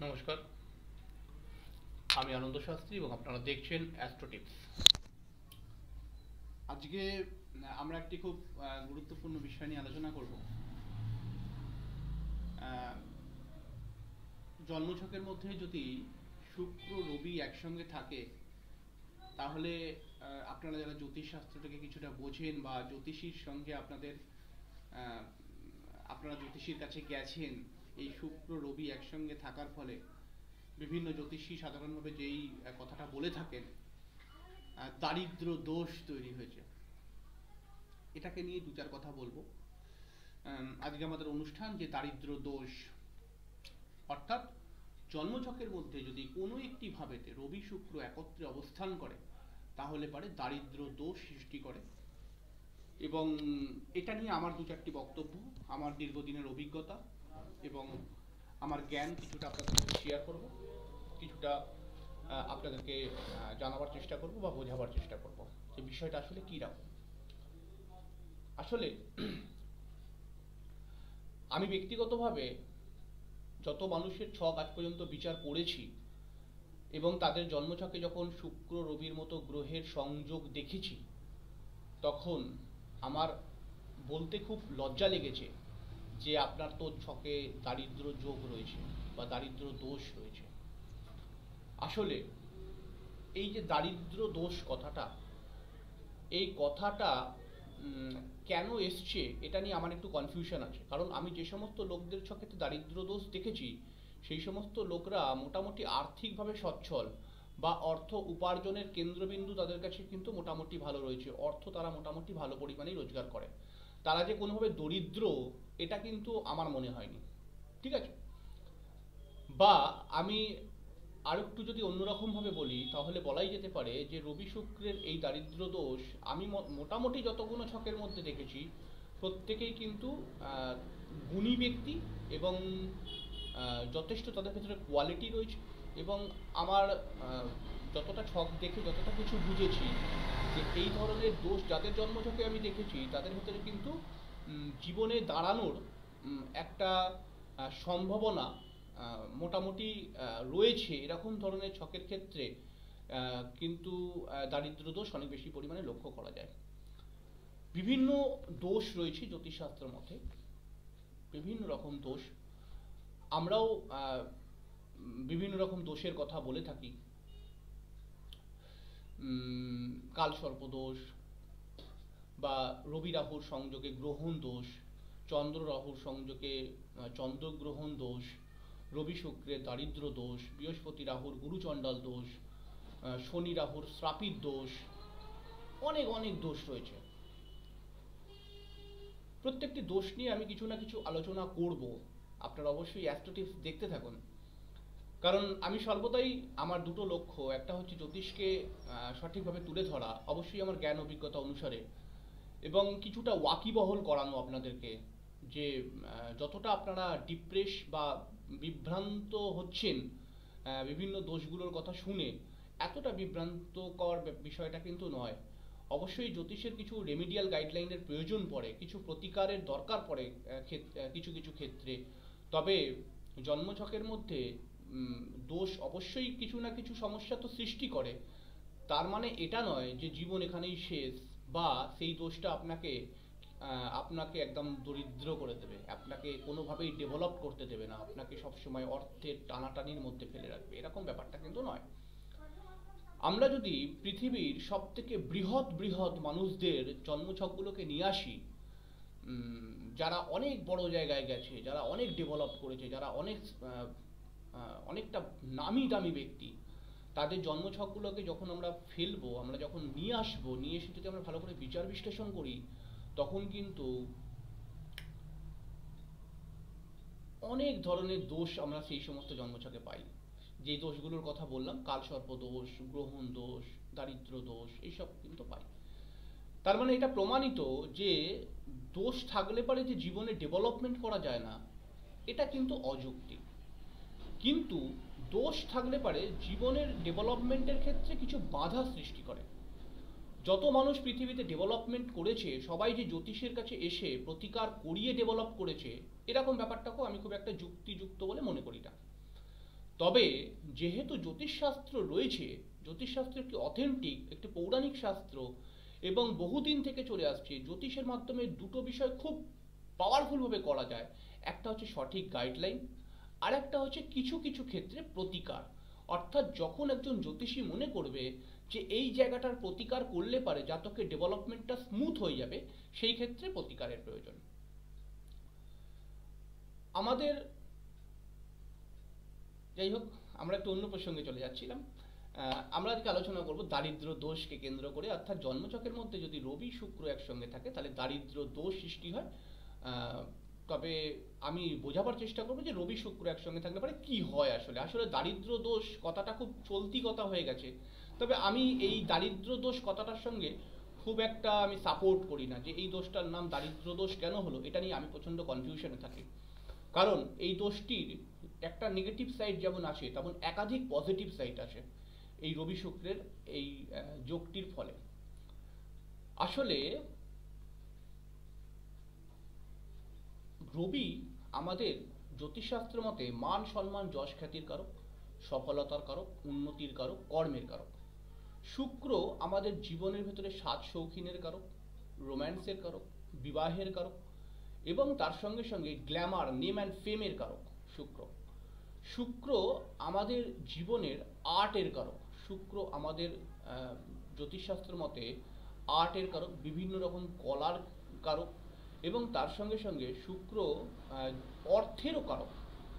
নমস্কার, আমি আনন্দ শাস্ত্রী এবং আপনারা দেখছেন অ্যাস্ট্রো টিপস। আজকে আমরা একটি খুব গুরুত্বপূর্ণ বিষয় নিয়ে আলোচনা করব। জন্মছকের মধ্যে যদি শুক্র রবি একসঙ্গে থাকে তাহলে আপনারা যারা জ্যোতিষশাস্ত্রটাকে কিছুটা বোঝেন বা জ্যোতিষীর সঙ্গে আপনারা জ্যোতিষীর কাছে গেছেন, এই শুক্র রবি একসঙ্গে থাকার ফলে বিভিন্ন জ্যোতিষী সাধারণভাবে যেই কথাটা বলে থাকেন, দারিদ্র দোষ তৈরি হয়েছে। এটাকে নিয়ে দু চার কথা বলবো। আজকে আমাদের অনুষ্ঠান যে দারিদ্র দোষ, অর্থাৎ জন্মছকের মধ্যে যদি কোনো একটি ভাবেতে রবি শুক্র একত্রে অবস্থান করে তাহলে পারে দারিদ্র দোষ সৃষ্টি করে। এবং এটা নিয়ে আমার দু চারটি বক্তব্য, আমার দীর্ঘদিনের অভিজ্ঞতা এবং আমার জ্ঞান কিছুটা আপনাদের সাথে শেয়ার করব, কিছুটা আপনাদেরকে জানাবার চেষ্টা করব বা বোঝাবার চেষ্টা করব যে বিষয়টা আসলে কী রকম। আসলে আমি ব্যক্তিগতভাবে যত মানুষের ছক আজ পর্যন্ত বিচার করেছি এবং তাদের জন্মছকে যখন শুক্র রবির মতো গ্রহের সংযোগ দেখেছি, তখন আমার বলতে খুব লজ্জা লেগেছে যে আপনার তো ছকে দারিদ্র যোগ রয়েছে বা দারিদ্র দোষ রয়েছে। আসলে এই যে দারিদ্র দোষ কথাটা, এই কথাটা কেন এসছে এটা নিয়ে আমার একটু কনফিউশন আছে। কারণ আমি যে সমস্ত লোকদের ছকেতে দারিদ্র দোষ দেখেছি সেই সমস্ত লোকরা মোটামুটি আর্থিকভাবে সচ্ছল বা অর্থ উপার্জনের কেন্দ্রবিন্দু তাদের কাছে কিন্তু মোটামুটি ভালো রয়েছে, অর্থ তারা মোটামুটি ভালো পরিমাণেই রোজগার করে। তারা যে কোনোভাবে দরিদ্র এটা কিন্তু আমার মনে হয়নি, ঠিক আছে? বা আমি আর একটু যদি অন্যরকমভাবে বলি তাহলে বলাই যেতে পারে যে রবি শুক্রের এই দারিদ্র দোষ আমি মোটামুটি যতগুলো ছকের মধ্যে দেখেছি প্রত্যেকেই কিন্তু গুণী ব্যক্তি এবং যথেষ্ট তাদের ভেতরে কোয়ালিটি রয়েছে। এবং আমার যতটা ছক দেখে যতটা কিছু বুঝেছি যে এই ধরনের দোষ যাদের জন্মছকে আমি দেখেছি তাদের ভেতরে কিন্তু জীবনে দাঁড়ানোর একটা সম্ভাবনা মোটামুটি রয়েছে। এরকম ধরনের ছকের ক্ষেত্রে কিন্তু দারিদ্র দোষ অনেক বেশি পরিমাণে লক্ষ্য করা যায়। বিভিন্ন দোষ রয়েছে জ্যোতিষশাস্ত্রের মধ্যে, বিভিন্ন রকম দোষ। আমরাও বিভিন্ন রকম দোষের কথা বলে থাকি। কালসর্প দোষ বা রবি রাহুর সংযোগে গ্রহণ দোষ, চন্দ্র রাহুর সংযোগে চন্দ্রগ্রহণ দোষ, রবি শুক্রের দারিদ্র দোষ, বৃহস্পতি রাহুর গুরুচণ্ডাল দোষ, শনি রাহুর শ্রাপিত দোষ, অনেক অনেক দোষ রয়েছে। প্রত্যেকটি দোষ নিয়ে আমি কিছু না কিছু আলোচনা করব। আপনারা অবশ্যই অ্যাস্ট্রো টিপস দেখতে থাকুন, কারণ আমি সর্বদাই আমার দুটো লক্ষ্য, একটা হচ্ছে জ্যোতিষকে সঠিকভাবে তুলে ধরা অবশ্যই আমার জ্ঞান অভিজ্ঞতা অনুসারে, এবং কিছুটা ওয়াকিবহল করানো আপনাদেরকে যে যতটা আপনারা ডিপ্রেস বা বিভ্রান্ত হচ্ছেন বিভিন্ন দোষগুলোর কথা শুনে, এতটা বিভ্রান্তকর বিষয়টা কিন্তু নয়। অবশ্যই জ্যোতিষের কিছু রেমিডিয়াল গাইডলাইনের প্রয়োজন পড়ে, কিছু প্রতিকারের দরকার পড়ে কিছু কিছু ক্ষেত্রে। তবে জন্মছকের মধ্যে দোষ অবশ্যই কিছু না কিছু সমস্যা তো সৃষ্টি করে। তার মানে এটা নয় যে জীবন এখানেই শেষ বা সেই দোষটা আপনাকে একদম দরিদ্র করে দেবে, আপনাকে কোনোভাবেই ডেভেলপ করতে দেবে না, আপনাকে সবসময় অর্থের টানাটানির মধ্যে ফেলে রাখবে, এরকম ব্যাপারটা কিন্তু নয়। আমরা যদি পৃথিবীর সব থেকে বৃহৎ বৃহৎ মানুষদের জন্মছকগুলোকে নিয়ে আসি, যারা অনেক বড় জায়গায় গেছে, যারা অনেক ডেভেলপ করেছে, যারা অনেকটা নামি দামি ব্যক্তি, তাদের জন্মছকগুলোকে যখন আমরা ফেলবো, আমরা যখন নিয়ে আসবো, নিয়ে এসে যদি আমরা ভালো করে বিচার বিশ্লেষণ করি, তখন কিন্তু অনেক ধরনের দোষ আমরা সেই সমস্ত জন্মছকে পাই। যে দোষগুলোর কথা বললাম, কালসর্প দোষ, গ্রহণ দোষ, দারিদ্র দোষ, এইসব কিন্তু পাই। তার মানে এটা প্রমাণিত যে দোষ থাকলে পারে যে জীবনে ডেভেলপমেন্ট করা যায় না, এটা কিন্তু অযুক্তি। কিন্তু দোষ থাকলে পারে জীবনের ডেভেলপমেন্টের ক্ষেত্রে কিছু বাধা সৃষ্টি করে। যত মানুষ পৃথিবীতে ডেভেলপমেন্ট করেছে সবাই যে জ্যোতিষের কাছে এসে প্রতিকার করিয়ে ডেভেলপ করেছে, এরকম ব্যাপারটাকেও আমি খুব একটা যুক্তিযুক্ত বলে মনে করি না। তবে যেহেতু জ্যোতিষশাস্ত্র রয়েছে, জ্যোতিষশাস্ত্র একটি অথেন্টিক, একটি পৌরাণিক শাস্ত্র এবং বহুদিন থেকে চলে আসছে, জ্যোতিষের মাধ্যমে দুটো বিষয় খুব পাওয়ারফুলভাবে করা যায়। একটা হচ্ছে সঠিক গাইডলাইন, আর একটা হচ্ছে কিছু কিছু ক্ষেত্রে প্রতিকার। অর্থাৎ যখন একজন জ্যোতিষী মনে করবে যে এই জায়গাটার প্রতিকার করলে পারে জাতকের ডেভেলপমেন্টটা স্মুথ হয়ে যাবে, সেই ক্ষেত্রে প্রতিকারের প্রয়োজন। আমাদের, যাই হোক, আমরা একটু অন্য প্রসঙ্গে চলে যাচ্ছিলাম। আমরা আজকে আলোচনা করব দারিদ্র দোষকে কেন্দ্র করে। অর্থাৎ জন্মছকের মধ্যে যদি রবি শুক্র একসঙ্গে থাকে তাহলে দারিদ্র দোষ সৃষ্টি হয়। তবে আমি বোঝাবার চেষ্টা করবো যে রবি শুক্র একসঙ্গে থাকলে পরে কি হয়। আসলে আসলে দারিদ্র দোষ কথাটা খুব চলতি কথা হয়ে গেছে। তবে আমি এই দারিদ্র দোষ কথাটার সঙ্গে খুব একটা আমি সাপোর্ট করি না, যে এই দোষটার নাম দারিদ্র দোষ কেন হলো, এটা নিয়ে আমি প্রচণ্ড কনফিউশনে থাকি। কারণ এই দোষটির একটা নেগেটিভ সাইড যেমন আছে, তেমন একাধিক পজিটিভ সাইড আছে এই রবি শুক্রের এই যোগটির ফলে। আসলে রবি আমাদের জ্যোতিষশাস্ত্র মতে মান সম্মান যশ খ্যাতির কারক, সফলতার কারক, উন্নতির কারক, কর্মের কারক। শুক্র আমাদের জীবনের ভেতরে সাত শৌখিনের কারক, রোম্যান্সের কারক, বিবাহের কারক এবং তার সঙ্গে সঙ্গে গ্ল্যামার, নেম অ্যান্ড ফেমের কারক। শুক্র আমাদের জীবনের আর্টের কারক। শুক্র আমাদের জ্যোতিষশাস্ত্র মতে আর্টের কারক, বিভিন্ন রকম কলার কারক এবং তার সঙ্গে সঙ্গে শুক্র অর্থেরও কারক,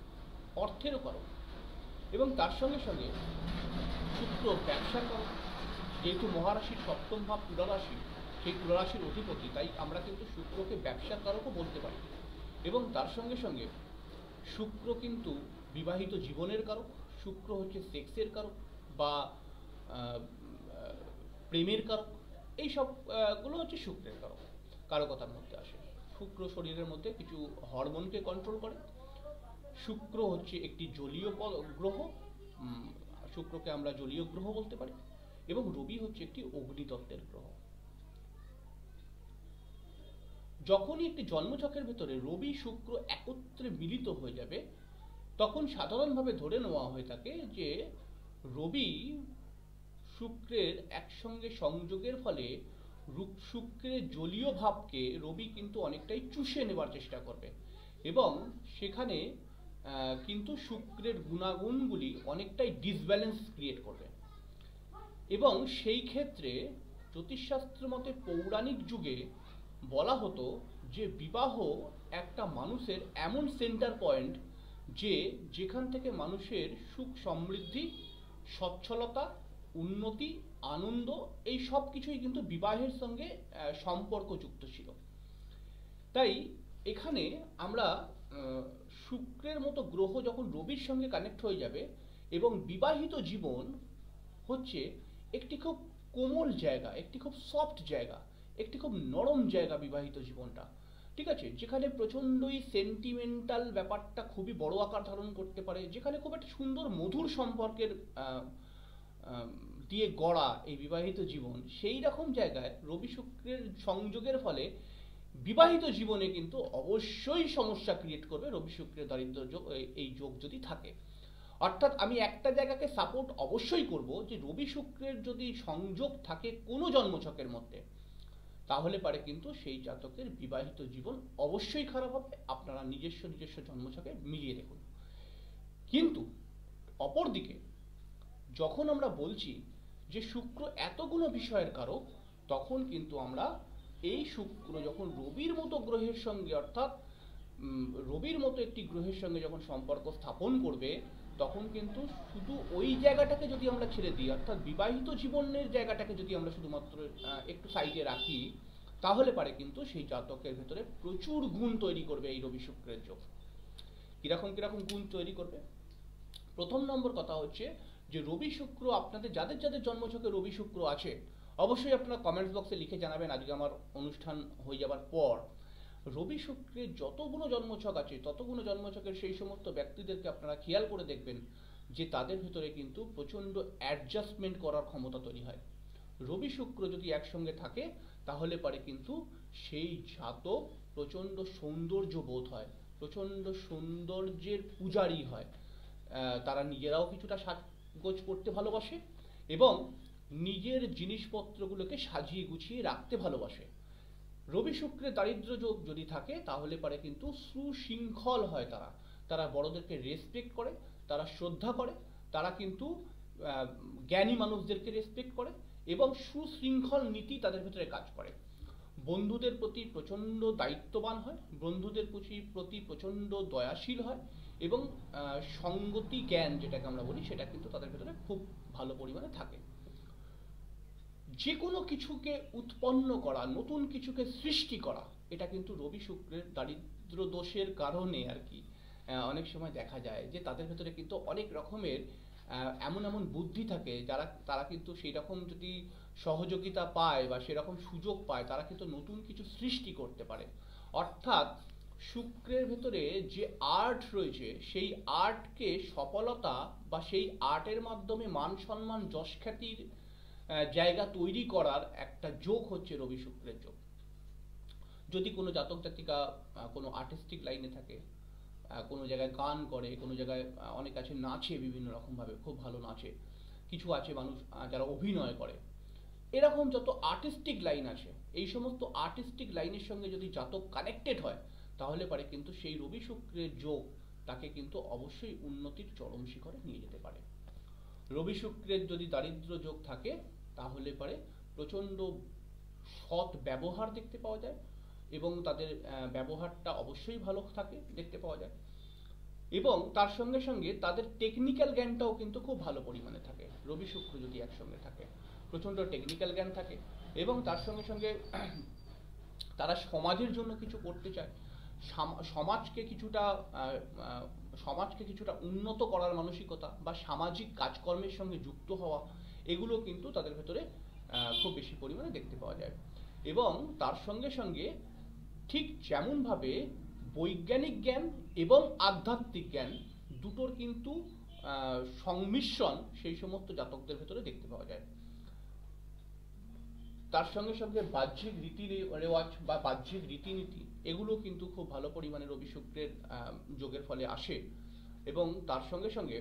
এবং তার সঙ্গে সঙ্গে শুক্র ব্যবসার কারক। যেহেতু মহারাশির সপ্তম ভাব তুলা রাশি, সেই তুলা রাশির অধিপতি, তাই আমরা কিন্তু শুক্রকে ব্যবসার কারকও বলতে পারি। এবং তার সঙ্গে সঙ্গে শুক্র কিন্তু বিবাহিত জীবনের কারক। শুক্র হচ্ছে সেক্সের কারক বা প্রেমের কারক। এই সবগুলো হচ্ছে শুক্রের কারকতার মধ্যে আসে। শুক্র শরীরের মধ্যে কিছু হরমোনকে কন্ট্রোল করে। শুক্র হচ্ছে একটি জলীয় গ্রহ, শুক্রকে আমরা জলীয় গ্রহ বলতে পারি। এবং রবি হচ্ছে একটি অগ্নিতত্ত্বের গ্রহ। যখনই একটি জন্মছকের ভেতরে রবি শুক্র একত্রে মিলিত হয়ে যাবে, তখন সাধারণভাবে ধরে নেওয়া হয়ে থাকে যে রবি শুক্রের একসঙ্গে সংযোগের ফলে শুক্রের জলীয় ভাবকে রবি কিন্তু অনেকটাই চুষে নেবার চেষ্টা করবে এবং সেখানে কিন্তু শুক্রের গুণাগুণগুলি অনেকটাই ডিসব্যালেন্স ক্রিয়েট করবে। এবং সেই ক্ষেত্রে জ্যোতিষশাস্ত্র মতে পৌরাণিক যুগে বলা হতো যে বিবাহ একটা মানুষের এমন সেন্টার পয়েন্ট যেখান থেকে মানুষের সুখ সমৃদ্ধি, সচ্ছলতা, উন্নতি, আনন্দ এই সব কিছুই কিন্তু বিবাহের সঙ্গে সম্পর্কযুক্ত ছিল। তাই এখানে আমরা শুক্রের মতো গ্রহ যখন রবির সঙ্গে কানেক্ট হয়ে যাবে এবং বিবাহিত জীবন হচ্ছে একটি খুব কোমল জায়গা, একটি খুব সফট জায়গা, একটি খুব নরম জায়গা বিবাহিত জীবনটা, ঠিক আছে, যেখানে প্রচণ্ডই সেন্টিমেন্টাল ব্যাপারটা খুবই বড় আকার ধারণ করতে পারে, যেখানে খুব একটা সুন্দর মধুর সম্পর্কের দিয়ে গড়া এই বিবাহিত জীবন, সেই রকম জায়গায় রবি শুক্রের সংযোগের ফলে বিবাহিত জীবনে কিন্তু অবশ্যই সমস্যা ক্রিয়েট করবে রবি শুক্রের দারিদ্র যোগ, এই যোগ যদি থাকে। অর্থাৎ আমি একটা জায়গাকে সাপোর্ট অবশ্যই করব যে রবি শুক্রের যদি সংযোগ থাকে কোনো জন্মছকের মধ্যে, তাহলে পারে কিন্তু সেই জাতকের বিবাহিত জীবন অবশ্যই খারাপ হবে। আপনারা নিজস্ব জন্মছকে মিলিয়ে দেখুন। কিন্তু অপরদিকে যখন আমরা বলছি যে শুক্র এতগুলো বিষয়ের কারক, তখন কিন্তু আমরা এই শুক্র যখন রবির মতো গ্রহের সঙ্গে, অর্থাৎ রবির মতো একটি গ্রহের সঙ্গে যখন সম্পর্ক স্থাপন করবে, তখন কিন্তু শুধু ওই জায়গাটাকে যদি আমরা ছেড়ে দিই, অর্থাৎ বিবাহিত জীবনের জায়গাটাকে যদি আমরা শুধুমাত্র একটু সাইডে রাখি, তাহলে পারে কিন্তু সেই জাতকের ভেতরে প্রচুর গুণ তৈরি করবে এই রবি শুক্রের যোগ। কিরকম গুণ তৈরি করবে? প্রথম নম্বর কথা হচ্ছে যে রবি শুক্র আপনাদের যাদের জন্মছকে রবি শুক্র আছে, অবশ্যই আপনারা কমেন্টস বক্সে লিখে জানাবেন আজকে আমার অনুষ্ঠান হয়ে যাবার পর। রবি শুক্রের যতগুলো জন্মছক আছে, ততগুলো জন্মছকের সেই সমস্ত ব্যক্তিদেরকে আপনারা খেয়াল করে দেখবেন যে তাদের ভিতরে কিন্তু প্রচণ্ড অ্যাডজাস্টমেন্ট করার ক্ষমতা তৈরি হয়। রবি শুক্র যদি একসঙ্গে থাকে তাহলে পারে কিন্তু সেই জাতক প্রচণ্ড সৌন্দর্য বোধ হয়, প্রচণ্ড সৌন্দর্যের পূজারী হয়। তারা নিজেরাও কিছুটা সাজগোজ করতে ভালোবাসে এবং নিজের জিনিসপত্রগুলোকে সাজিয়ে গুছিয়ে রাখতে ভালোবাসে। রবি শুক্রের দারিদ্র্য যোগ যদি থাকে তাহলে পারে কিন্তু সুশৃঙ্খল হয় তারা, তারা বড়দেরকে রেসপেক্ট করে, তারা শ্রদ্ধা করে, তারা কিন্তু জ্ঞানী মানুষদেরকে রেসপেক্ট করে এবং সুশৃঙ্খল নীতি তাদের ভেতরে কাজ করে। বন্ধুদের প্রতি প্রচণ্ড দায়িত্ববান হয়, বন্ধুদের প্রতি প্রচণ্ড দয়াশীল হয় এবং সঙ্গতি জ্ঞান যেটাকে আমরা বলি সেটা কিন্তু তাদের ভেতরে খুব ভালো পরিমাণে থাকে। যে কোনো কিছুকে উৎপন্ন করা, নতুন কিছুকে সৃষ্টি করা, এটা কিন্তু রবি শুক্রের দারিদ্র দোষের কারণে আর কি অনেক সময় দেখা যায় যে তাদের ভেতরে কিন্তু অনেক রকমের এমন এমন বুদ্ধি থাকে যারা তারা কিন্তু সেই রকম যদি সহযোগিতা পায় বা সেরকম সুযোগ পায় তারা কিন্তু নতুন কিছু সৃষ্টি করতে পারে। অর্থাৎ শুক্রের ভেতরে যে আর্ট রয়েছে সেই আর্টকে সফলতা বা সেই আর্টের মাধ্যমে মান সম্মান যশ খ্যাতির জায়গা তৈরি করার একটা যোগ হচ্ছে রবি শুক্রের যোগ। যদি কোনো জাতক জাতিকা কোনো আর্টিস্টিক লাইনে থাকে, কোনো জায়গায় গান করে, কোনো জায়গায় অনেক আছে নাচে, বিভিন্ন রকমভাবে খুব ভালো নাচে, কিছু আছে মানুষ যারা অভিনয় করে, এরকম যত আর্টিস্টিক লাইন আছে এই সমস্ত আর্টিস্টিক লাইনের সঙ্গে যদি জাতক কানেক্টেড হয় তাহলে পারে কিন্তু সেই রবি শুক্রের যোগ তাকে কিন্তু অবশ্যই উন্নতির চরম শিখরে নিয়ে যেতে পারে। রবি শুক্রের যদি দারিদ্র্য যোগ থাকে তাহলে পারে প্রচণ্ড সৎ ব্যবহার দেখতে পাওয়া যায় এবং তাদের ব্যবহারটা অবশ্যই ভালো থাকে দেখতে পাওয়া যায় এবং তার সঙ্গে সঙ্গে তাদের টেকনিক্যাল জ্ঞানটাও কিন্তু খুব ভালো পরিমাণে থাকে। রবি শুক্র যদি একসঙ্গে থাকে প্রচণ্ড টেকনিক্যাল জ্ঞান থাকে এবং তার সঙ্গে সঙ্গে তারা সমাজের জন্য কিছু করতে চায়, সমাজকে কিছুটা উন্নত করার মানসিকতা বা সামাজিক কাজকর্মের সঙ্গে যুক্ত হওয়া, এগুলো কিন্তু তাদের ভেতরে খুব বেশি পরিমাণে দেখতে পাওয়া যায়। এবং তার সঙ্গে সঙ্গে ঠিক যেমনভাবে বৈজ্ঞানিক জ্ঞান এবং আধ্যাত্মিক জ্ঞান দুটোর কিন্তু সংমিশ্রণ সেই সমস্ত জাতকদের ভেতরে দেখতে পাওয়া যায়। তার সঙ্গে সঙ্গে বাহ্যিক রীতি রেওয়াজ বা বাহ্যিক রীতিনীতি এগুলো কিন্তু খুব ভালো পরিমাণে রবি শুক্রের যোগের ফলে আসে এবং তার সঙ্গে সঙ্গে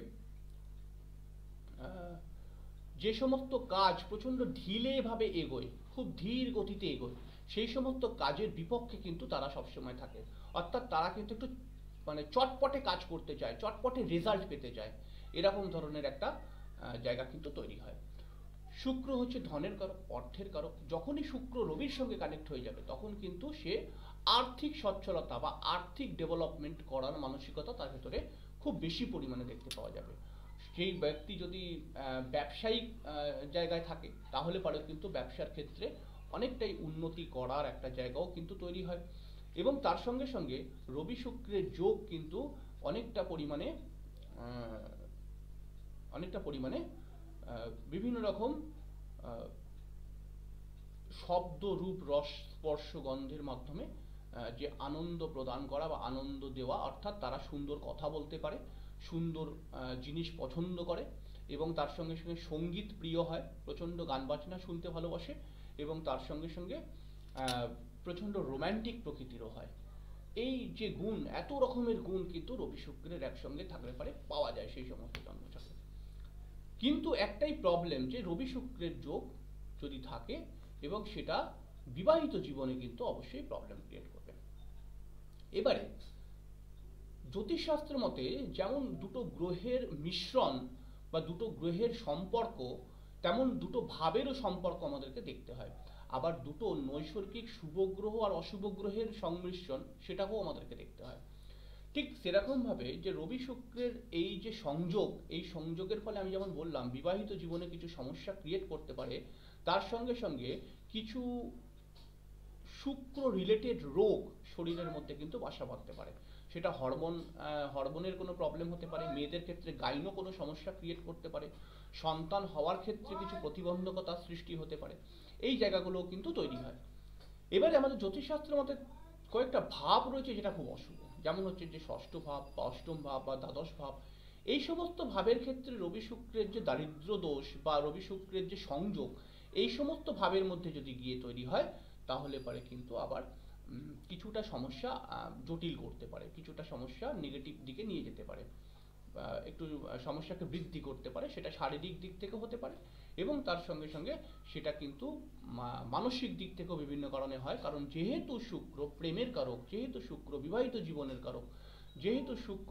যে সমস্ত কাজ প্রচণ্ড ঢিলে ভাবে এগোয়, খুব ধীর গতিতে এগোয়, সেই সমস্ত কাজের বিপক্ষে কিন্তু তারা সবসময় থাকে। অর্থাৎ তারা কিন্তু একটু মানে চটপটে কাজ করতে চায়, চটপটে রেজাল্ট পেতে চায়, এরকম ধরনের একটা জায়গা কিন্তু তৈরি হয়। শুক্র হচ্ছে ধনের কারক, অর্থের কারক। যখনই শুক্র রবির সঙ্গে কানেক্ট হয়ে যাবে তখন কিন্তু সে আর্থিক সচ্ছলতা বা আর্থিক ডেভেলপমেন্ট করার মানসিকতা তার ভেতরে খুব বেশি পরিমাণে দেখতে পাওয়া যাবে। সেই ব্যক্তি যদি ব্যবসায়িক জায়গায় থাকে তাহলে পরে কিন্তু ব্যবসার ক্ষেত্রে অনেকটাই উন্নতি করার একটা জায়গাও কিন্তু তৈরি হয় এবং তার সঙ্গে সঙ্গে রবি শুক্রের যোগ কিন্তু অনেকটা পরিমাণে বিভিন্ন রকম শব্দ রূপ রস স্পর্শ গন্ধের মাধ্যমে যে আনন্দ প্রদান করা বা আনন্দ দেওয়া, অর্থাৎ তারা সুন্দর কথা বলতে পারে, সুন্দর জিনিস পছন্দ করে এবং তার সঙ্গে সঙ্গে সঙ্গীত প্রিয় হয়, প্রচণ্ড গান বাজনা শুনতে ভালোবাসে এবং তার সঙ্গে সঙ্গে প্রচণ্ড রোম্যান্টিক প্রকৃতিরও হয়। এই যে গুণ, এত রকমের গুণ কিন্তু রবি শুক্রের একসঙ্গে থাকলে পারে পাওয়া যায় সেই সমস্ত জন্মছকে। কিন্তু একটাই প্রবলেম যে রবি শুক্রের যোগ যদি থাকে এবং সেটা বিবাহিত জীবনে কিন্তু অবশ্যই প্রবলেম ক্রিয়েট করবে। এবারে জ্যোতিষশাস্ত্র মতে যেমন দুটো গ্রহের মিশ্রণ বা দুটো গ্রহের সম্পর্ক, তেমন দুটো ভাবেরও সম্পর্ক আমাদেরকে দেখতে হয়। আবার দুটো নৈসর্গিক শুভ গ্রহ আর অশুভ গ্রহের সংমিশ্রণ সেটাকেও আমাদেরকে দেখতে হয়। ঠিক সেরকম ভাবে যে রবি শুক্রের এই যে সংযোগ, এই সংযোগের ফলে আমি যেমন বললাম বিবাহিত জীবনে কিছু সমস্যা ক্রিয়েট করতে পারে, তার সঙ্গে সঙ্গে কিছু শুক্র রিলেটেড রোগ শরীরের মধ্যে কিন্তু বাসা বাঁধতে পারে। সেটা হরমোনের কোনো প্রবলেম হতে পারে, মেয়েদের ক্ষেত্রে গাইনো কোনো সমস্যা ক্রিয়েট করতে পারে, সন্তান হওয়ার ক্ষেত্রে কিছু প্রতিবন্ধকতা সৃষ্টি হতে পারে, এই জায়গাগুলোও কিন্তু তৈরি হয়। এবারে আমাদের জ্যোতিষশাস্ত্রের মধ্যে কয়েকটা ভাব রয়েছে যেটা খুব অশুভ, যেমন হচ্ছে যে ষষ্ঠ ভাব বা অষ্টম ভাব বা দ্বাদশ ভাব। এই সমস্ত ভাবের ক্ষেত্রে রবি শুক্রের যে দারিদ্র্য দোষ বা রবি শুক্রের যে সংযোগ, এই সমস্ত ভাবের মধ্যে যদি গিয়ে তৈরি হয় তাহলে পরে কিন্তু আবার কিছুটা সমস্যা জটিল করতে পারে, কিছুটা সমস্যা নেগেটিভ দিকে নিয়ে যেতে পারে। একটু সমস্যাকে বৃদ্ধি করতে পারে, সেটা শারীরিক দিক থেকে হতে পারে এবং তার সঙ্গে সঙ্গে সেটা কিন্তু মানসিক দিক থেকেও বিভিন্ন কারণে হয়। কারণ যেহেতু শুক্র প্রেমের কারক, যেহেতু শুক্র বিবাহিত জীবনের কারক, যেহেতু শুক্র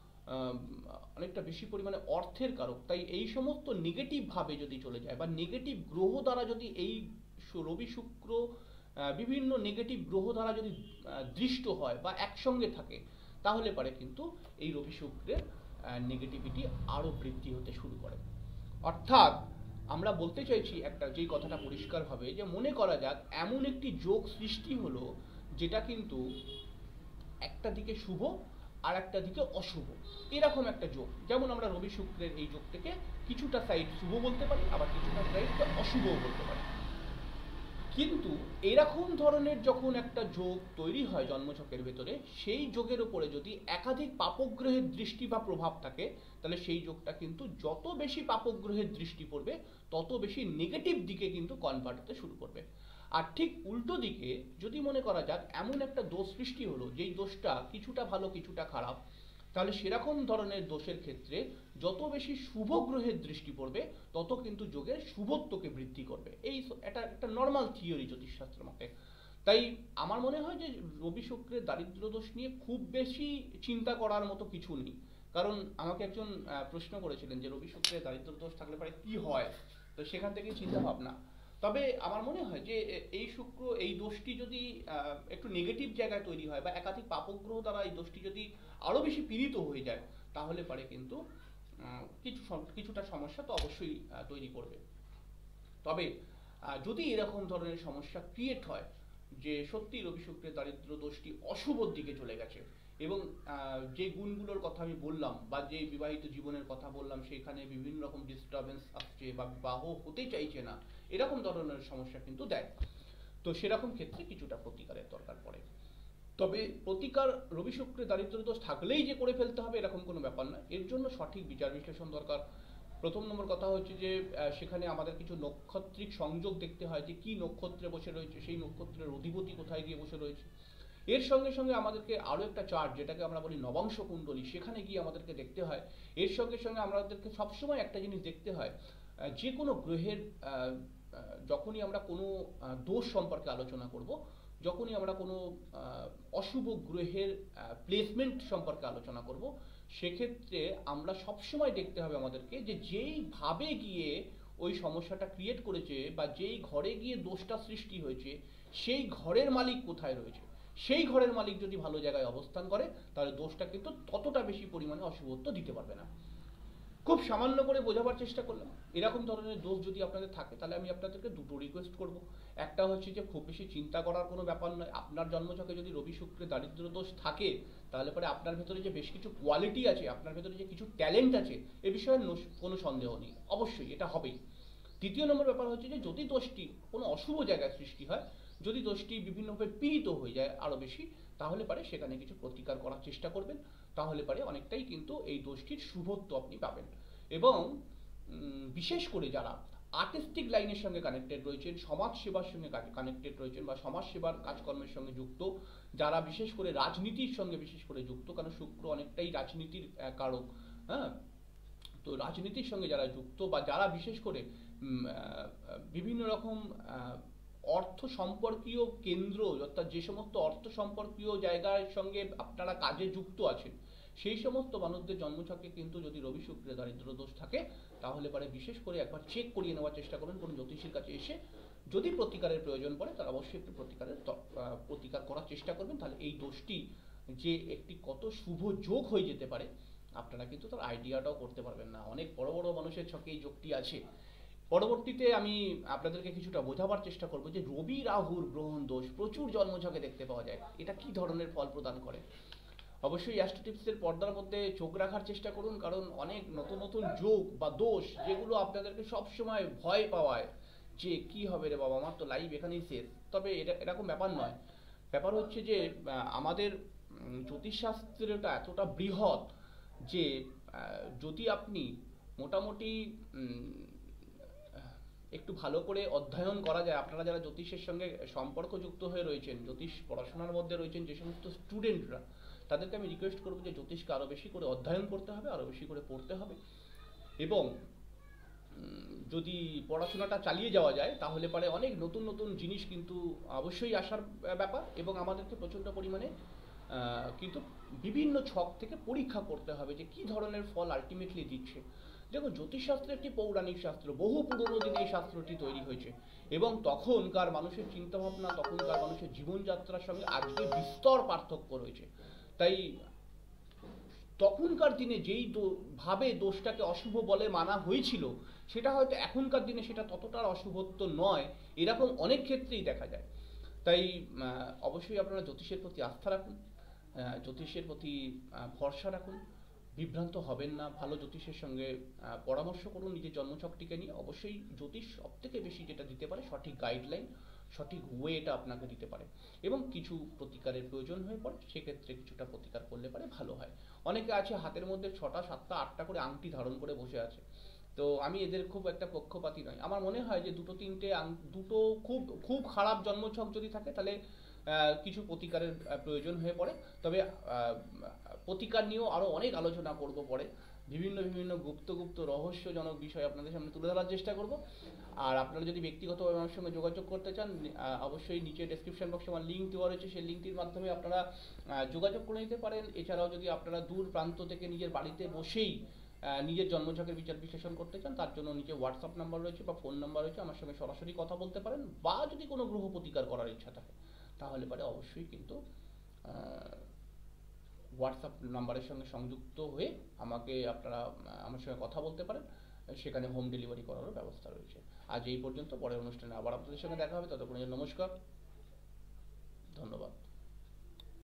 অনেকটা বেশি পরিমাণে অর্থের কারক, তাই এই সমস্ত নেগেটিভ ভাবে যদি চলে যায় বা নেগেটিভ গ্রহ দ্বারা যদি এই রবি শুক্র বিভিন্ন নেগেটিভ গ্রহ দ্বারা যদি দৃষ্ট হয় বা একসঙ্গে থাকে, তাহলে পারে কিন্তু এই রবি শুক্রের নেগেটিভিটি আরো বৃদ্ধি হতে শুরু করে। অর্থাৎ আমরা বলতে চাইছি একটা যেই কথাটা পরিষ্কার হবে, যে মনে করা যাক এমন একটি যোগ সৃষ্টি হলো যেটা কিন্তু একটা দিকে শুভ আর একটা দিকে অশুভ, এরকম একটা যোগ। যেমন আমরা রবি শুক্রের এই যোগটাকে কিছুটা সাইড শুভ বলতে পারি, আবার কিছুটা সাইডকে অশুভও বলতে পারি। কিন্তু এরকম ধরনের যখন একটা যোগ তৈরি হয় জন্মছকের ভেতরে, সেই যোগের উপরে যদি একাধিক পাপগ্রহের দৃষ্টি বা প্রভাব থাকে, তাহলে সেই যোগটা কিন্তু যত বেশি পাপগ্রহের দৃষ্টি পড়বে তত বেশি নেগেটিভ দিকে কিন্তু কনভার্ট হতে শুরু করবে। আর ঠিক উল্টো দিকে যদি মনে করা যাক এমন একটা দোষ সৃষ্টি হলো যেই দোষটা কিছুটা ভালো কিছুটা খারাপ, তাহলে সেরকম ধরনের দোষের ক্ষেত্রে যত বেশি শুভ গ্রহের দৃষ্টি পড়বে তত কিন্তু যোগের শুভত্বকে বৃদ্ধি করবে। এটা একটা নর্মাল থিওরি জ্যোতিষশাস্ত্র মতে। তাই আমার মনে হয় যে রবি শুক্রের দারিদ্র দোষ নিয়ে খুব বেশি চিন্তা করার মতো কিছু নেই। কারণ আমাকে একজন প্রশ্ন করেছিলেন যে রবি শুক্রের দারিদ্র দোষ থাকলে পরে কি হয়, তো সেখান থেকে চিন্তা ভাবনা। তবে আমার মনে হয় যে এই শুক্র এই দোষটি যদি একটু নেগেটিভ জায়গায় তৈরি হয় বা একাধিক পাপগ্রহ দ্বারা এই দোষটি যদি আরো বেশি পীড়িত হয়ে যায়, তাহলে পারে কিন্তু কিছুটা সমস্যা তো অবশ্যই তৈরি করবে। তবে যদি এরকম ধরনের সমস্যা ক্রিয়েট হয় যে সত্যি রবি শুক্রের দারিদ্র দোষটি অশুভর দিকে চলে গেছে এবং যে গুণগুলোর কথা আমি বললাম বা যে বিবাহিত জীবনের কথা বললাম সেখানে বিভিন্ন রকম ডিস্টারবেন্স আসছে বা বিবাহ হতে চাইছে না, এরকম ধরনের সমস্যা কিন্তু দেয়, তো সেরকম ক্ষেত্রে কিছুটা প্রতিকারের দরকার পড়ে। তবে প্রতিকার রবি শুক্রের দারিদ্র দোষ থাকলেই যে করে ফেলতে হবে এরকম কোনো ব্যাপার না, এর জন্য সঠিক বিচার বিশ্লেষণ দরকার। প্রথম নম্বর কথা হচ্ছে যে সেখানে আমাদের কিছু নক্ষত্রিক সংযোগ দেখতে হয়, যে কি নক্ষত্রে বসে রয়েছে, সেই নক্ষত্রের অধিপতি কোথায় গিয়ে বসে রয়েছে। এর সঙ্গে সঙ্গে আমাদেরকে আরো একটা চার্ট যেটাকে আমরা বলি নবাংশ কুণ্ডলী, সেখানে গিয়ে আমাদেরকে দেখতে হয়। এর সঙ্গে সঙ্গে আমাদেরকে সবসময় একটা জিনিস দেখতে হয়, যে কোনো গ্রহের যখনই আমরা কোনো দোষ সম্পর্কে আলোচনা করব, যখনই আমরা কোনো অশুভ গ্রহের প্লেসমেন্ট সম্পর্কে আলোচনা করব, সেক্ষেত্রে আমরা সবসময় দেখতে হবে আমাদেরকে যে যেইভাবে গিয়ে ওই সমস্যাটা ক্রিয়েট করেছে বা যেই ঘরে গিয়ে দোষটা সৃষ্টি হয়েছে সেই ঘরের মালিক কোথায় রয়েছে। সেই ঘরের মালিক যদি ভালো জায়গায় অবস্থান করে তাহলে দোষটা কিন্তু ততটা বেশি পরিমাণে অশুভত্ব দিতে পারবে না। খুব সামান্য করে বোঝাবার চেষ্টা করলাম। এরকম ধরনের দোষ যদি আপনাদের থাকে তাহলে আমি আপনাদেরকে দুটো রিকোয়েস্ট করব। একটা হচ্ছে যে খুব বেশি চিন্তা করার কোনো ব্যাপার নয়, আপনার জন্মছকে যদি রবি শুক্রের দারিদ্র দোষ থাকে তাহলে পরে আপনার ভেতরে যে বেশ কিছু কোয়ালিটি আছে, আপনার ভেতরে যে কিছু ট্যালেন্ট আছে, এ বিষয়ে কোনো সন্দেহ নেই, অবশ্যই এটা হবেই। দ্বিতীয় নম্বর ব্যাপার হচ্ছে যে যদি দোষটি কোনো অশুভ জায়গায় সৃষ্টি হয়, যদি দোষটি বিভিন্নভাবে পীড়িত হয়ে যায় আরো বেশি, তাহলে পারে সেখানে কিছু প্রতিকার করার চেষ্টা করবেন, তাহলে পারে অনেকটাই কিন্তু এই দোষটির শুভত্ব আপনি পাবেন। এবং বিশেষ করে যারা আর্টিস্টিক লাইনের সঙ্গে কানেক্টেড রয়েছেন, সমাজ সেবার সঙ্গে কানেক্টেড রয়েছেন বা সমাজ সেবার কাজকর্মের সঙ্গে যুক্ত, যারা বিশেষ করে রাজনীতির সঙ্গে বিশেষ করে যুক্ত, কারণ শুক্র অনেকটাই রাজনীতির কারক, হ্যাঁ, তো রাজনীতির সঙ্গে যারা যুক্ত বা যারা বিশেষ করে বিভিন্ন রকম অর্থ সম্পর্কীয় কেন্দ্র, অর্থাৎ যে সমস্ত অর্থ সম্পর্কীয় জায়গার সঙ্গে আপনারা কাজে যুক্ত আছেন, সেই সমস্ত মানুষদের জন্মছকে কিন্তু যদি রবি শুক্রের দারিদ্র দোষ থাকে তাহলে পরে বিশেষ করে একবার চেক করিয়ে নেওয়ার চেষ্টা করবেন কোনো জ্যোতিষীর কাছে এসে। যদি প্রতিকারের প্রয়োজন পড়ে তারা অবশ্যই একটু প্রতিকার করার চেষ্টা করবেন, তাহলে এই দোষটি যে একটি কত শুভ যোগ হয়ে যেতে পারে আপনারা কিন্তু তার আইডিয়াটাও করতে পারবেন না। অনেক বড় বড় মানুষের ছকে এই যোগটি আছে। পরবর্তীতে আমি আপনাদেরকে কিছুটা বোঝাবার চেষ্টা করব যে রবি রাহুর গ্রহণ দোষ প্রচুর জন্মছকে দেখতে পাওয়া যায়, এটা কি ধরনের ফল প্রদান করে। অবশ্যই অ্যাস্ট্রো টিপসের পর্দার মধ্যে চোখ রাখার চেষ্টা করুন, কারণ অনেক নতুন নতুন যোগ বা দোষ যেগুলো আপনাদেরকে সবসময় ভয় পাওয়ায় যে কি হবে রে বাবা, আমার তো লাইভ এখানেই শেষ। তবে এটা এরকম ব্যাপার নয়। ব্যাপার হচ্ছে যে আমাদের জ্যোতিষশাস্ত্রটা এতটা বৃহৎ যে যদি আপনি মোটামুটি একটু ভালো করে অধ্যয়ন করা যায়, আপনারা যারা জ্যোতিষের সঙ্গে সম্পর্কযুক্ত হয়ে রয়েছেন, জ্যোতিষ পড়াশোনার মধ্যে রয়েছেন, যে সমস্ত স্টুডেন্টরা, তাদেরকে আমি রিকোয়েস্ট করবো যে জ্যোতিষকে আরও বেশি করে অধ্যয়ন করতে হবে, আরও বেশি করে পড়তে হবে, এবং যদি পড়াশোনাটা চালিয়ে যাওয়া যায় তাহলে পরে অনেক নতুন নতুন জিনিস কিন্তু অবশ্যই আসার ব্যাপার, এবং আমাদেরকে প্রচণ্ড পরিমাণে কিন্তু বিভিন্ন ছক থেকে পরীক্ষা করতে হবে যে কী ধরনের ফল আলটিমেটলি দিচ্ছে। দেখুন, জ্যোতিষশাস্ত্র একটি পৌরাণিক শাস্ত্র, বহু পুরনো দিনে এই শাস্ত্রটি তৈরি হয়েছে, এবং তখনকার মানুষের চিন্তাভাবনা, তখনকার মানুষের জীবনযাত্রার সঙ্গে আজকে বিস্তর পার্থক্য রয়েছে। তাই তখনকার দিনে যেই ভাবে দোষটাকে অশুভ বলে মানা হয়েছিল, সেটা হয়তো এখনকার দিনে সেটা ততটা অশুভত্ব নয়, এরকম অনেক ক্ষেত্রেই দেখা যায়। তাই অবশ্যই আপনারা জ্যোতিষের প্রতি আস্থা রাখুন, জ্যোতিষের প্রতি ভরসা রাখুন, বিভ্রান্ত হবেন না, ভালো জ্যোতিষের সঙ্গে পরামর্শ করুন নিজের জন্মছকটিকে নিয়ে। অবশ্যই জ্যোতিষ সবথেকে বেশি যেটা দিতে পারে সঠিক গাইডলাইন, সঠিক ওয়েটা আপনাকে দিতে পারে, এবং কিছু প্রতিকারের প্রয়োজন হয়ে পড়ে, সেক্ষেত্রে কিছুটা প্রতিকার করলে পারে ভালো হয়। অনেকে আছে হাতের মধ্যে 6টা 7টা 8টা করে আংটি ধারণ করে বসে আছে, তো আমি এদের খুব একটা পক্ষপাতী নয়। আমার মনে হয় যে দুটো তিনটে দুটো খুব খুব খারাপ জন্মছক যদি থাকে তাহলে কিছু প্রতিকারের প্রয়োজন হয়ে পড়ে। তবে প্রতিকার নিয়েও আরও অনেক আলোচনা করব পরে, বিভিন্ন বিভিন্ন গুপ্ত গুপ্ত রহস্যজনক বিষয় আপনাদের সামনে তুলে ধরার চেষ্টা করব। আর আপনারা যদি ব্যক্তিগতভাবে আমার সঙ্গে যোগাযোগ করতে চান, অবশ্যই নিচে ডেসক্রিপশন বক্সে আমার লিঙ্ক দেওয়া রয়েছে, সেই লিঙ্কটির মাধ্যমে আপনারা যোগাযোগ করে নিতে পারেন। এছাড়াও যদি আপনারা দূর প্রান্ত থেকে নিজের বাড়িতে বসেই নিজের জন্মছকের বিচার বিশ্লেষণ করতে চান, তার জন্য নিচে হোয়াটসঅ্যাপ নাম্বার রয়েছে বা ফোন নাম্বার রয়েছে, আমার সঙ্গে সরাসরি কথা বলতে পারেন, বা যদি কোনো গ্রহ প্রতিকার করার ইচ্ছা থাকে তাহলে পরে অবশ্যই কিন্তু হোয়াটসঅ্যাপ নাম্বারের সঙ্গে সংযুক্ত হয়ে আপনারা আমার সঙ্গে কথা বলতে পারেন, সেখানে হোম ডেলিভারি করারও ব্যবস্থা রয়েছে। আজ এই পর্যন্ত, পরের অনুষ্ঠানে আবার আপনাদের সঙ্গে দেখা হবে, ততক্ষণের জন্য নমস্কার, ধন্যবাদ।